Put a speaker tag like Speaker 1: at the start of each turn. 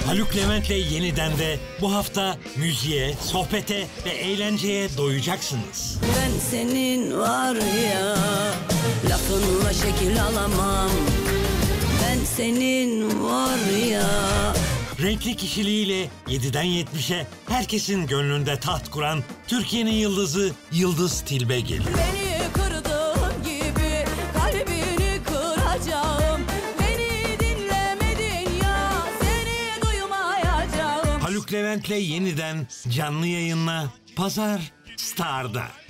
Speaker 1: Haluk Levent'le yeniden de bu hafta müziğe, sohbete ve eğlenceye doyacaksınız.
Speaker 2: Ben senin var ya, lafınla şekil alamam. Ben senin var ya.
Speaker 1: Renkli kişiliğiyle 7'den 70'e herkesin gönlünde taht kuran Türkiye'nin yıldızı Yıldız Tilbe gelir.
Speaker 2: Beni kırdığın gibi kalbini kıracağım. Beni dinlemedin ya, seni duymayacağım.
Speaker 1: Haluk Levent'le yeniden canlı yayınla Pazar Star'da.